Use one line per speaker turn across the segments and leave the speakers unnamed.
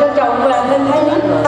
chồng là nên thấy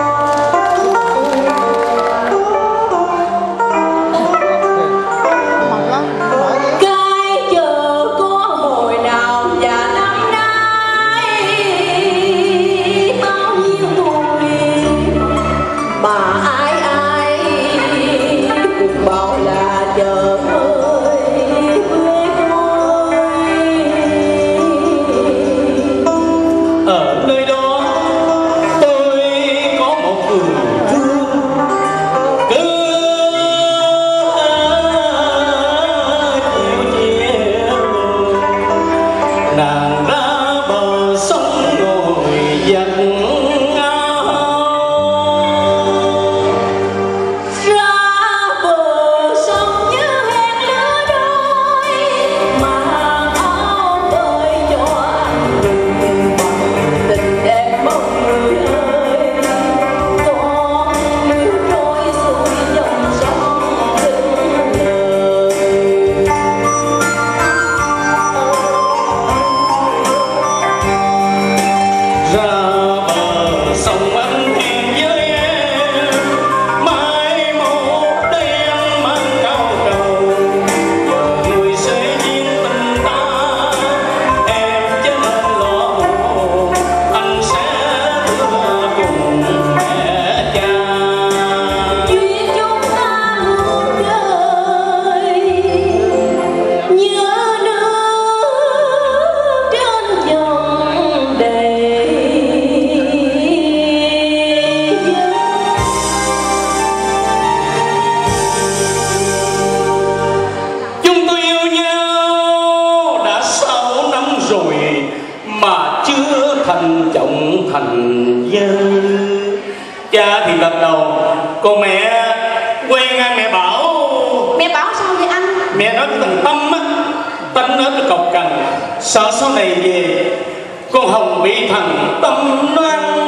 thành dân. Cha thì gật đầu, còn mẹ quen ai mẹ bảo.
Mẹ bảo sao vậy anh?
Mẹ nói thằng Tâm á, tính nó cọc cằn, sợ sau này về con Hồng bị thằng Tâm nó ăn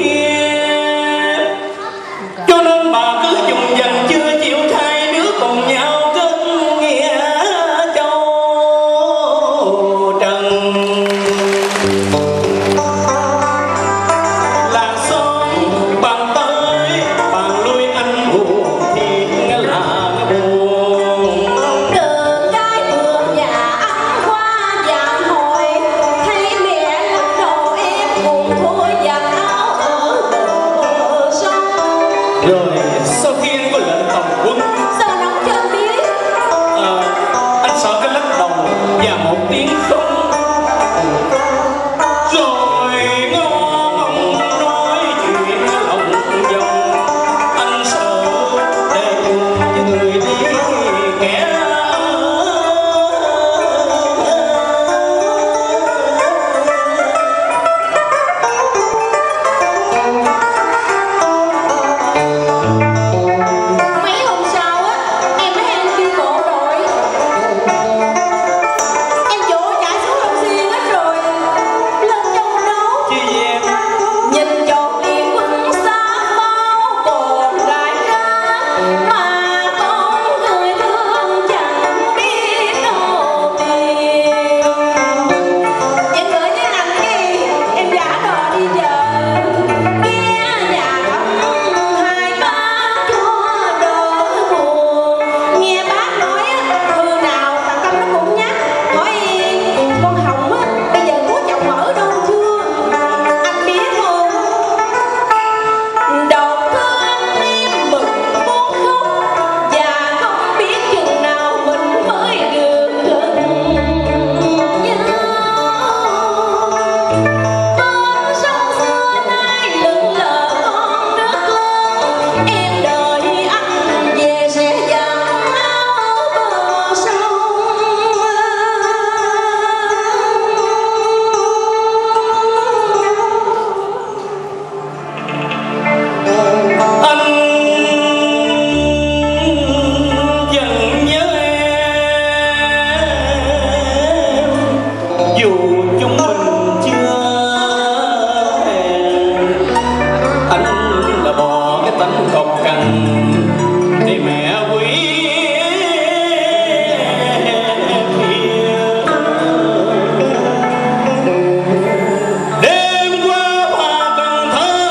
hiếp, cho nên bà cứ dùng dành chưa chịu hai đứa cùng nhau kết nghĩa châu trần. Làng xóm bàn tới bàn lui anh buồn thì là buồn.
Đường cái vườn nhà ăn hoa vàng hồi, thấy mẹ lắc đầu em cùng thôi giặt áo ở bờ sông.
Rồi sau khi anh có lệnh tổng quân,
sao nóng cho anh biết?
Anh sợ cái lắc đầu và một tiếng không. Rồi ngon nói chuyện lòng vòng, anh sợ để người đi kẻ.
Mấy hôm sau á, em mới ăn đi bộ đội. Em vỗ chạy xuống Long Xuyên hết rồi, lên trong đấu.
Chứ gì em?
Nhìn chọn đi quân xa bao còn đại ca, mà con người thương chẳng biết đâu tìm. Em gửi với anh đi, em giả đò đi chợ, kia nhà đóng hai bác cho đỡ buồn. Nghe bác nói á, thường nào thằng Tâm nó cũng nhắc, hỏi con Hồng á, bây giờ có chồng ở đâu chưa? Anh biết không? Đầu thương em bực muốn khóc, và không biết chừng nào mình mới được gần nhau. Con sông xưa nay lững lờ con nước lớn, em đợi anh về sẽ giặt áo bờ sông.
Anh vẫn nhớ em, dù chúng mình chưa hẹn. Anh là bỏ cái tánh cọc cằn để mẹ quý em yêu. Đêm qua qua Cần Thơ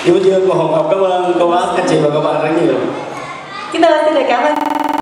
Yêu thương của Hồng Ngọc, cảm ơn cô bác, anh chị và các bạn rất nhiều.
Chúng tôi xin được cảm ơn